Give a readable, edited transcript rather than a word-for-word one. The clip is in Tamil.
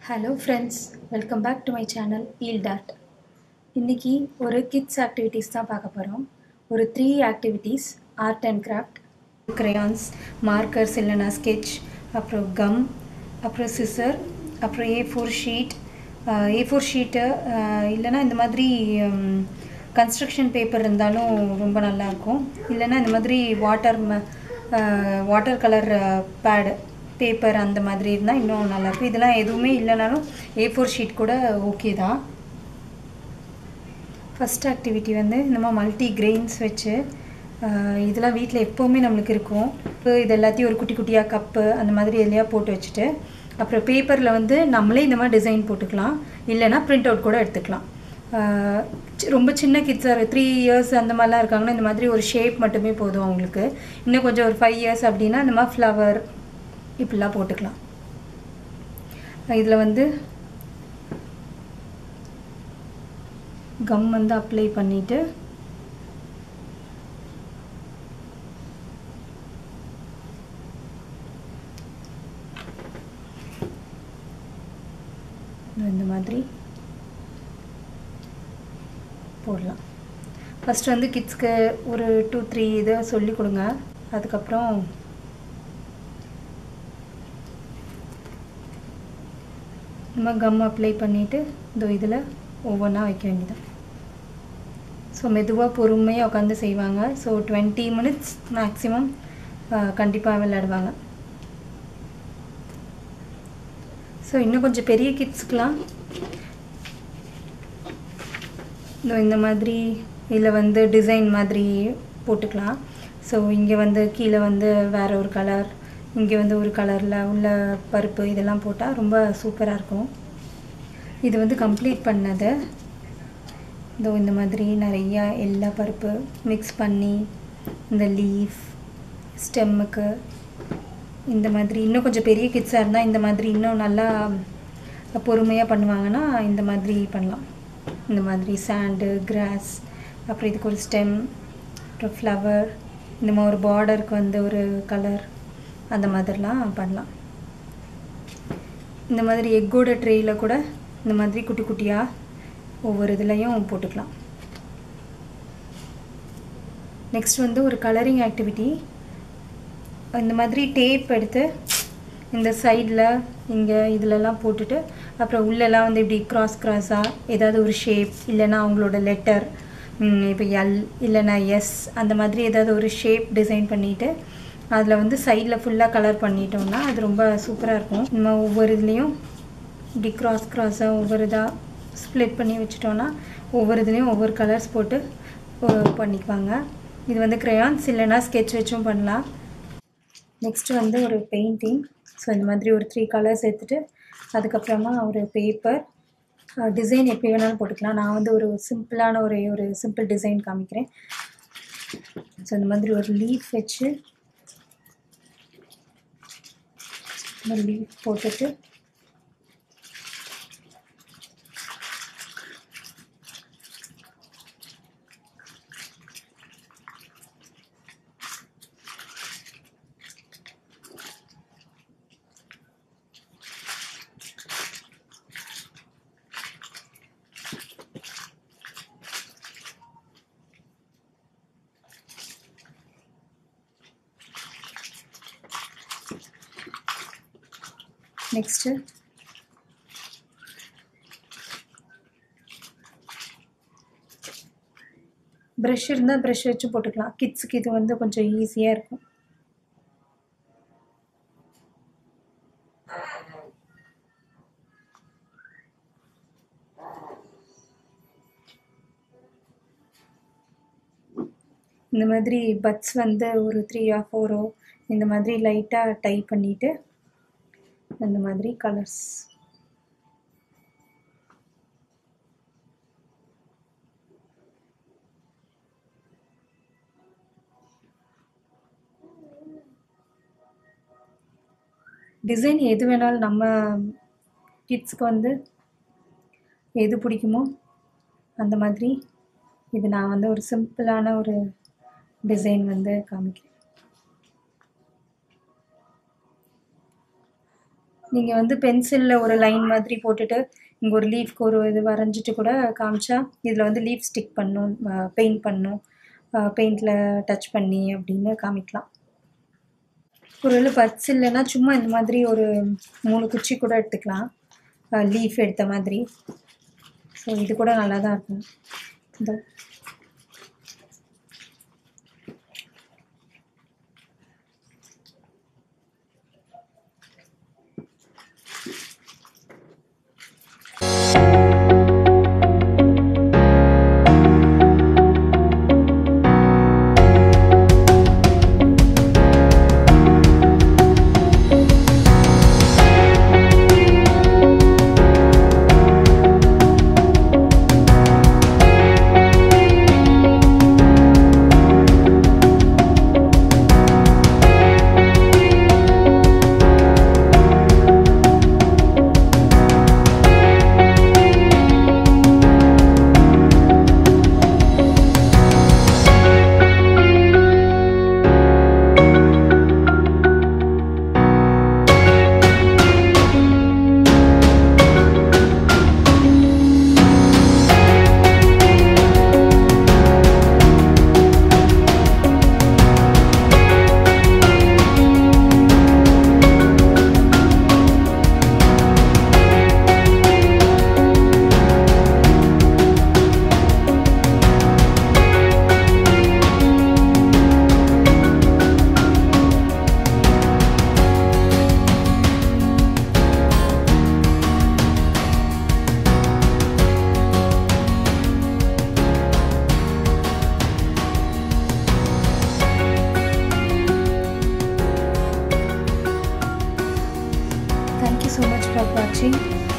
Hello friends, welcome back to my channel Field Art. இன்னைக்கு ஒரு kids activities தான் பார்க்க போறோம். ஒரு 3 activities art and craft, crayons, markers இல்லனா sketch, அப்புறம் gum, அப்புறம் scissor, அப்புறம் A4 sheet, A4 sheet இல்லனா இந்த மாதிரி construction paper இருந்தாலும் ரொம்ப நல்லா இருக்கும். இல்லனா இந்த மாதிரி water color pad பேப்பர் அந்த மாதிரி இருந்தால் இன்னும் நல்லாயிருக்கும். இதெல்லாம் எதுவுமே இல்லைனாலும் A4 ஷீட் கூட ஓகே தான். ஃபஸ்ட் ஆக்டிவிட்டி வந்து நம்ம மல்டி கிரெயின்ஸ் வச்சு இதெல்லாம் வீட்டில் எப்போவுமே நம்மளுக்கு இருக்கும். இது எல்லாத்தையும் ஒரு குட்டி குட்டியாக கப்பு அந்த மாதிரி எதுலையாக போட்டு வச்சுட்டு அப்புறம் பேப்பரில் வந்து நம்மளே இந்த மாதிரி டிசைன் போட்டுக்கலாம், இல்லைனா பிரிண்ட் அவுட் கூட எடுத்துக்கலாம். ரொம்ப சின்ன கிட்ஸாக 3 இயர்ஸ் அந்த மாதிரிலாம் இருக்காங்கன்னா இந்த மாதிரி ஒரு ஷேப் மட்டுமே போதும் அவங்களுக்கு. இன்னும் கொஞ்சம் ஒரு 5 இயர்ஸ் அப்படின்னா இந்த மாதிரி ஃப்ளவர் இப்படிலாம் போட்டுக்கலாம். இதில் வந்து கம் வந்து அப்ளை பண்ணிவிட்டு இந்த மாதிரி போடலாம். ஃபஸ்ட்டு வந்து கிட்ஸ்க்கு ஒரு 2-3 இதை சொல்லி கொடுங்க. அதுக்கப்புறம் நம்ம கம் அப்ளை பண்ணிவிட்டு இதில் ஒவ்வொன்றா வைக்க வேண்டியது. ஸோ மெதுவாக பொறுமையாக உட்காந்து செய்வாங்க. ஸோ 20 minutes மேக்ஸிமம் கண்டிப்பாக விளையாடுவாங்க. ஸோ இன்னும் கொஞ்சம் பெரிய கிட்ஸ்க்கெலாம் இந்த மாதிரி இதில் வந்து டிசைன் மாதிரி போட்டுக்கலாம். ஸோ இங்கே வந்து கீழே வந்து வேறு ஒரு கலர், இங்கே வந்து ஒரு கலரில் உள்ள பருப்பு இதெல்லாம் போட்டால் ரொம்ப சூப்பராக இருக்கும். இது வந்து கம்ப்ளீட் பண்ணது இந்த மாதிரி நிறையா எல்லா பருப்பு மிக்ஸ் பண்ணி இந்த லீஃப் ஸ்டெம்முக்கு இந்த மாதிரி இன்னும் கொஞ்சம் பெரிய கிட்ஸாக இருந்தால் இந்த மாதிரி இன்னும் நல்லா பொறுமையாக பண்ணுவாங்கன்னா இந்த மாதிரி பண்ணலாம். இந்த மாதிரி சாண்டு, கிராஸ், அப்புறம் இதுக்கு ஒரு ஸ்டெம், அப்புறம் ஃப்ளவர், இந்த மாதிரி ஒரு பார்டருக்கு வந்து ஒரு கலர் அந்த மாதிரிலாம் பண்ணலாம். இந்த மாதிரி எக்கோட ட்ரேயில் கூட இந்த மாதிரி குட்டி குட்டியாக ஒவ்வொரு இதுலையும் போட்டுக்கலாம். நெக்ஸ்ட் வந்து ஒரு கலரிங் ஆக்டிவிட்டி. இந்த மாதிரி டேப் எடுத்து இந்த சைடில் இங்கே இதிலெல்லாம் போட்டுட்டு அப்புறம் உள்ளெல்லாம் வந்து இப்படி கிராஸாக ஏதாவது ஒரு ஷேப் இல்லைன்னா அவங்களோட லெட்டர், இப்போ எல் இல்லைன்னா எஸ் அந்த மாதிரி ஏதாவது ஒரு ஷேப் டிசைன் பண்ணிவிட்டு அதில் வந்து சைடில் ஃபுல்லாக கலர் பண்ணிட்டோம்னா அது ரொம்ப சூப்பராக இருக்கும். நம்ம ஒவ்வொரு இதுலேயும் இப்படி கிராஸாக ஒவ்வொரு இதாக ஸ்ப்ளிட் பண்ணி வச்சுட்டோன்னா ஒவ்வொரு இதுலேயும் ஒவ்வொரு கலர்ஸ் போட்டு பண்ணிக்குவாங்க. இது வந்து க்ரையான்ஸ் இல்லைன்னா ஸ்கெட்ச் வச்சும் பண்ணலாம். நெக்ஸ்ட்டு வந்து ஒரு பெயிண்டிங். ஸோ இந்த மாதிரி ஒரு 3 கலர்ஸ் எடுத்துகிட்டு அதுக்கப்புறமா ஒரு பேப்பர் டிசைன் எப்படி வேணாலும் போட்டுக்கலாம். நான் வந்து ஒரு சிம்பிளான ஒரு சிம்பிள் டிசைன் காமிக்கிறேன். ஸோ இந்த மாதிரி ஒரு லீஃப் வச்சு ஒரு லீஃப் போட்டுட்டு நெக்ஸ்ட்டு ப்ரஷ் இருந்தால் ப்ரஷ் வச்சு போட்டுக்கலாம். கிட்ஸுக்கு இது வந்து கொஞ்சம் ஈஸியாக இருக்கும். இந்த மாதிரி பட்ஸ் வந்து ஒரு 3 or 4 இந்த மாதிரி லைட்டாக டை பண்ணிவிட்டு இந்த மாதிரி கலர்ஸ் டிசைன் எது வேணாலும் நம்ம கிட்ஸ்க்கு வந்து எது பிடிக்குமோ அந்த மாதிரி இது நான் வந்து ஒரு சிம்பிளான ஒரு டிசைன் வந்து காமிக்கிறேன். நீங்கள் வந்து பென்சிலில் ஒரு லைன் மாதிரி போட்டுட்டு இங்கே ஒரு லீஃப்க்கு ஒரு இது வரைஞ்சிட்டு கூட காமிச்சா இதில் வந்து லீஃப் ஸ்டிக் பண்ணும், பெயிண்ட் பண்ணும், பெயிண்டில் டச் பண்ணி அப்படின்னு காமிக்கலாம். ஒருவேளை பட்ஸ் இல்லைன்னா சும்மா இந்த மாதிரி ஒரு 3 குச்சி கூட எடுத்துக்கலாம், லீஃப் எடுத்த மாதிரி. ஸோ இது கூட நல்லா தான் இருக்கும். இந்த Thank you so much for watching.